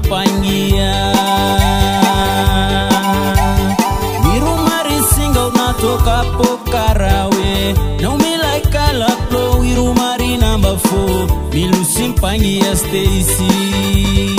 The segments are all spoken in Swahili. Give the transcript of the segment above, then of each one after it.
pangia Wiru mari single natoka Pokarawe No me like color flow Wiru mari number 4 Milusim pangia Stacy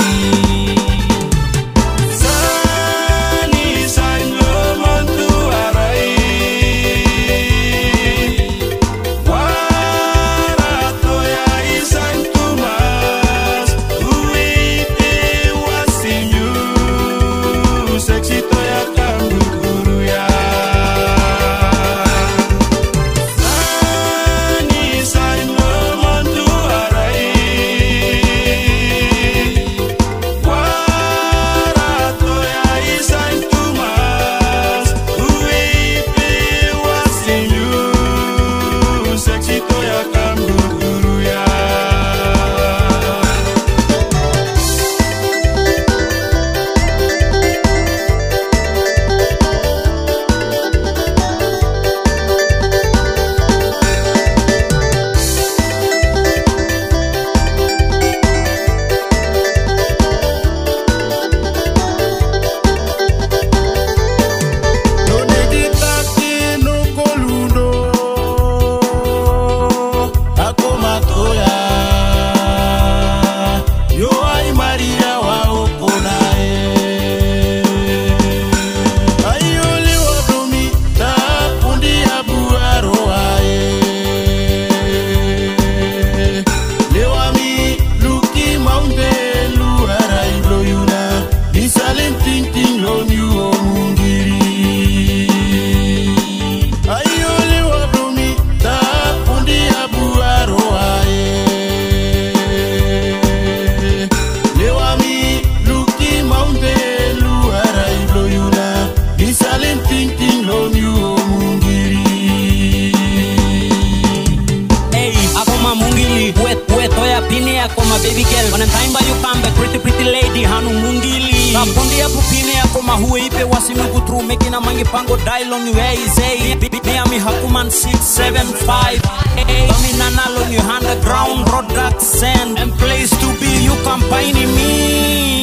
Baby girl, when I'm time by you come back, pretty lady, hanu mungili. Kapondi ya pupine ya koma huwe ipe wasi mugu true, making a mangi pango dial on you, hey, say. Miami Hakuman 675. Kami nanal on you, underground, road dark sand. And place to be, you campaigning me.